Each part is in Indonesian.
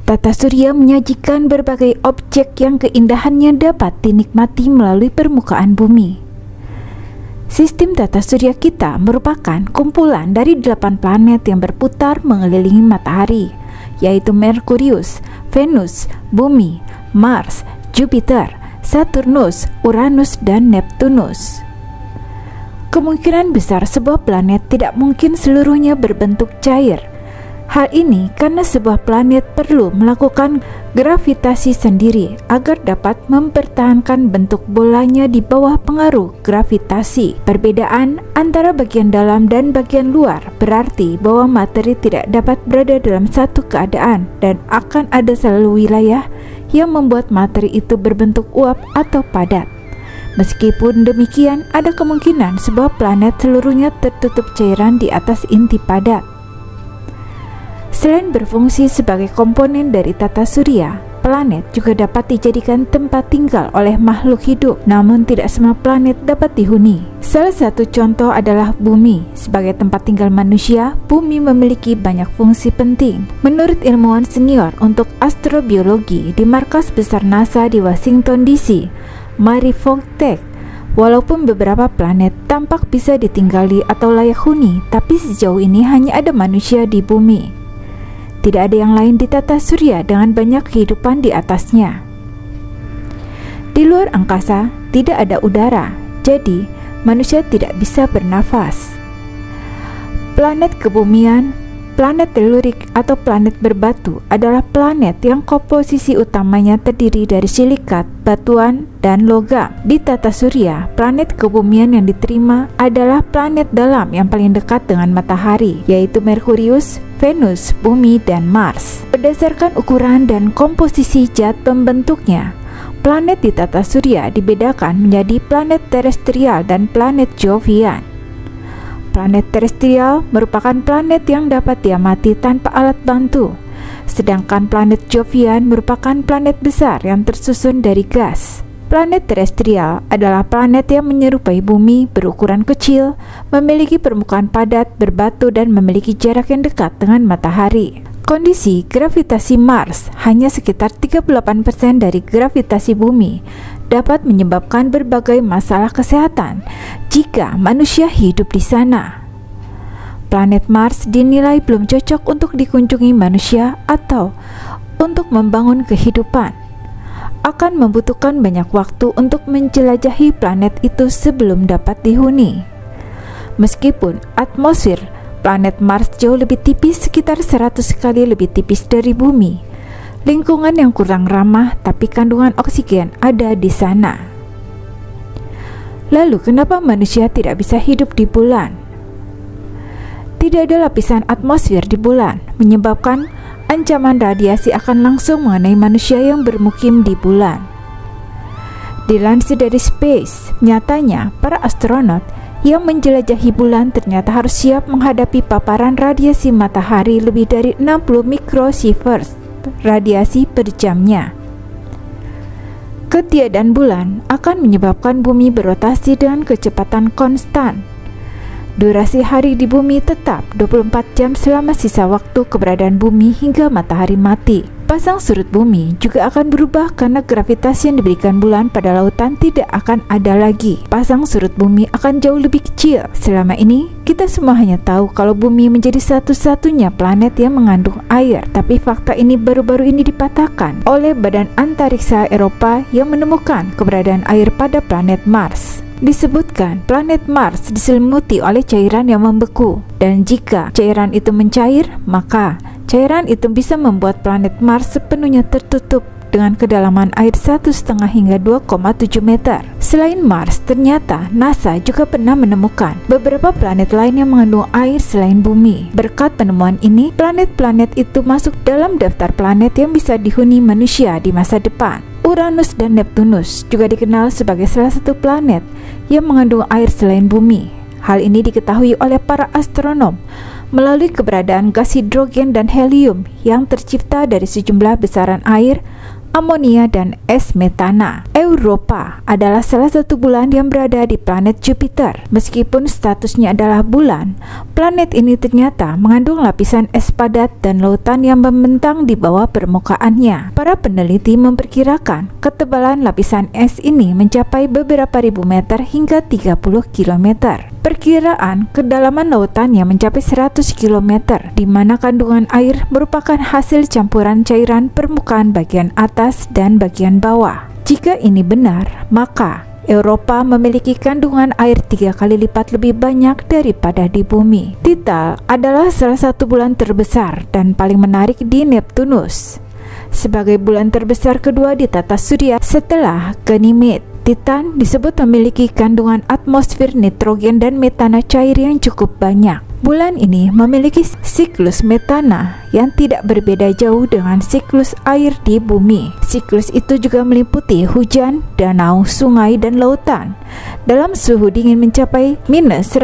Tata surya menyajikan berbagai objek yang keindahannya dapat dinikmati melalui permukaan bumi. Sistem tata surya kita merupakan kumpulan dari 8 planet yang berputar mengelilingi matahari, yaitu Merkurius, Venus, Bumi, Mars, Jupiter, Saturnus, Uranus, dan Neptunus. Kemungkinan besar sebuah planet tidak mungkin seluruhnya berbentuk cair. Hal ini karena sebuah planet perlu melakukan gravitasi sendiri agar dapat mempertahankan bentuk bolanya di bawah pengaruh gravitasi. Perbedaan antara bagian dalam dan bagian luar berarti bahwa materi tidak dapat berada dalam satu keadaan dan akan ada selalu wilayah yang membuat materi itu berbentuk uap atau padat. Meskipun demikian, ada kemungkinan sebuah planet seluruhnya tertutup cairan di atas inti padat. Selain berfungsi sebagai komponen dari tata surya, planet juga dapat dijadikan tempat tinggal oleh makhluk hidup, namun tidak semua planet dapat dihuni. Salah satu contoh adalah Bumi. Sebagai tempat tinggal manusia, Bumi memiliki banyak fungsi penting. Menurut ilmuwan senior untuk astrobiologi di Markas Besar NASA di Washington DC, Mary Voytek, walaupun beberapa planet tampak bisa ditinggali atau layak huni, tapi sejauh ini hanya ada manusia di Bumi. Tidak ada yang lain di tata surya dengan banyak kehidupan di atasnya. Di luar angkasa tidak ada udara, jadi manusia tidak bisa bernafas. Planet kebumian, planet telurik atau planet berbatu adalah planet yang komposisi utamanya terdiri dari silikat, batuan, dan logam. Di tata surya, planet kebumian yang diterima adalah planet dalam yang paling dekat dengan matahari, yaitu Merkurius, Venus, Bumi, dan Mars. Berdasarkan ukuran dan komposisi zat pembentuknya, planet di tata surya dibedakan menjadi planet terestrial dan planet Jovian. Planet terestrial merupakan planet yang dapat diamati tanpa alat bantu, sedangkan planet Jovian merupakan planet besar yang tersusun dari gas. Planet terestrial adalah planet yang menyerupai Bumi, berukuran kecil, memiliki permukaan padat, berbatu, dan memiliki jarak yang dekat dengan matahari. Kondisi gravitasi Mars hanya sekitar 38% dari gravitasi Bumi, dapat menyebabkan berbagai masalah kesehatan jika manusia hidup di sana. Planet Mars dinilai belum cocok untuk dikunjungi manusia atau untuk membangun kehidupan. Akan membutuhkan banyak waktu untuk menjelajahi planet itu sebelum dapat dihuni. Meskipun atmosfer planet Mars jauh lebih tipis, sekitar 100 kali lebih tipis dari Bumi, lingkungan yang kurang ramah tapi kandungan oksigen ada di sana. Lalu kenapa manusia tidak bisa hidup di bulan? Tidak ada lapisan atmosfer di bulan, menyebabkan ancaman radiasi akan langsung mengenai manusia yang bermukim di bulan. Dilansir dari Space, nyatanya para astronot yang menjelajahi bulan ternyata harus siap menghadapi paparan radiasi matahari lebih dari 60 mikrosieverts radiasi per jamnya. Ketiadaan bulan akan menyebabkan bumi berotasi dengan kecepatan konstan. Durasi hari di bumi tetap 24 jam selama sisa waktu keberadaan bumi hingga matahari mati. Pasang surut bumi juga akan berubah karena gravitasi yang diberikan bulan pada lautan tidak akan ada lagi. Pasang surut bumi akan jauh lebih kecil. Selama ini, kita semua hanya tahu kalau bumi menjadi satu-satunya planet yang mengandung air. Tapi fakta ini baru-baru ini dipatahkan oleh Badan Antariksa Eropa yang menemukan keberadaan air pada planet Mars. Disebutkan planet Mars diselimuti oleh cairan yang membeku, dan jika cairan itu mencair, maka cairan itu bisa membuat planet Mars sepenuhnya tertutup dengan kedalaman air 1,5 hingga 2,7 meter. Selain Mars, ternyata NASA juga pernah menemukan beberapa planet lain yang mengandung air selain bumi. Berkat penemuan ini, planet-planet itu masuk dalam daftar planet yang bisa dihuni manusia di masa depan. Uranus dan Neptunus juga dikenal sebagai salah satu planet yang mengandung air selain bumi. Hal ini diketahui oleh para astronom melalui keberadaan gas hidrogen dan helium yang tercipta dari sejumlah besaran air amonia, dan es metana. Europa adalah salah satu bulan yang berada di planet Jupiter. Meskipun statusnya adalah bulan, planet ini ternyata mengandung lapisan es padat dan lautan yang membentang di bawah permukaannya. Para peneliti memperkirakan ketebalan lapisan es ini mencapai beberapa ribu meter hingga 30 km. Perkiraan kedalaman lautannya mencapai 100 km, di mana kandungan air merupakan hasil campuran cairan permukaan bagian atas dan bagian bawah. Jika ini benar, maka Europa memiliki kandungan air 3 kali lipat lebih banyak daripada di bumi. Titan adalah salah satu bulan terbesar dan paling menarik di Neptunus. Sebagai bulan terbesar kedua di tata surya setelah Ganymede, Titan disebut memiliki kandungan atmosfer nitrogen dan metana cair yang cukup banyak. Bulan ini memiliki siklus metana yang tidak berbeda jauh dengan siklus air di bumi. Siklus itu juga meliputi hujan, danau, sungai, dan lautan dalam suhu dingin mencapai minus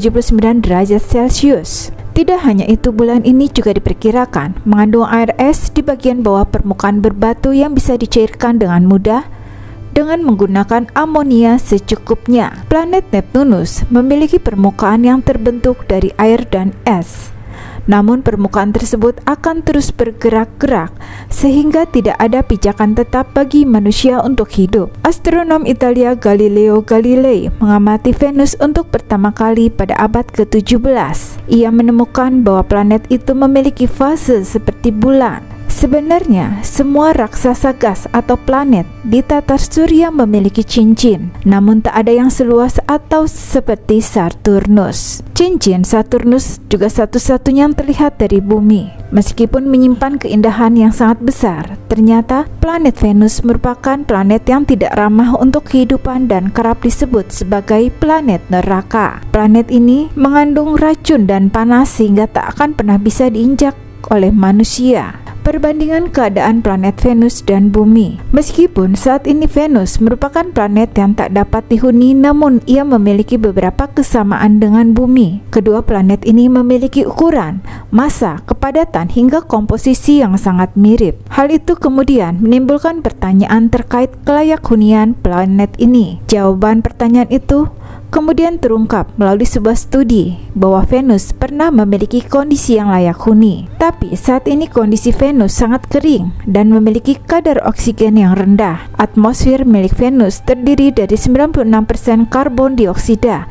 179 derajat Celcius. Tidak hanya itu, bulan ini juga diperkirakan mengandung air es di bagian bawah permukaan berbatu yang bisa dicairkan dengan mudah dengan menggunakan amonia secukupnya. Planet Neptunus memiliki permukaan yang terbentuk dari air dan es. Namun permukaan tersebut akan terus bergerak-gerak sehingga tidak ada pijakan tetap bagi manusia untuk hidup. Astronom Italia Galileo Galilei mengamati Venus untuk pertama kali pada abad ke-17. Ia menemukan bahwa planet itu memiliki fase seperti bulan. Sebenarnya, semua raksasa gas atau planet di tata surya memiliki cincin, namun tak ada yang seluas atau seperti Saturnus. Cincin Saturnus juga satu-satunya yang terlihat dari bumi. Meskipun menyimpan keindahan yang sangat besar, ternyata planet Venus merupakan planet yang tidak ramah untuk kehidupan dan kerap disebut sebagai planet neraka. Planet ini mengandung racun dan panas sehingga tak akan pernah bisa diinjak oleh manusia. Perbandingan keadaan planet Venus dan bumi. Meskipun saat ini Venus merupakan planet yang tak dapat dihuni, namun ia memiliki beberapa kesamaan dengan bumi. Kedua planet ini memiliki ukuran, massa, kepadatan hingga komposisi yang sangat mirip. Hal itu kemudian menimbulkan pertanyaan terkait kelayak hunian planet ini. Jawaban pertanyaan itu kemudian terungkap melalui sebuah studi bahwa Venus pernah memiliki kondisi yang layak huni. Tapi saat ini kondisi Venus sangat kering dan memiliki kadar oksigen yang rendah. Atmosfer milik Venus terdiri dari 96% karbon dioksida,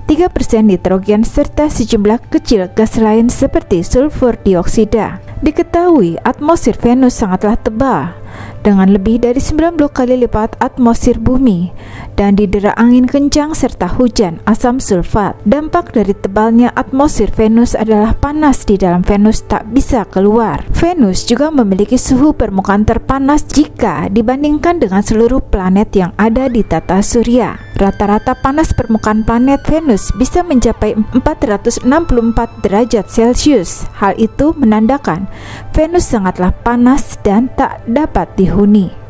3% nitrogen, serta sejumlah kecil gas lain seperti sulfur dioksida. Diketahui atmosfer Venus sangatlah tebal, dengan lebih dari 90 kali lipat atmosfer bumi, dan didera angin kencang serta hujan asam sulfat. Dampak dari tebalnya atmosfer Venus adalah panas di dalam Venus tak bisa keluar. Venus juga memiliki suhu permukaan terpanas jika dibandingkan dengan seluruh planet yang ada di tata surya. Rata-rata panas permukaan planet Venus bisa mencapai 464 derajat Celcius. Hal itu menandakan Venus sangatlah panas dan tak dapat dihuni.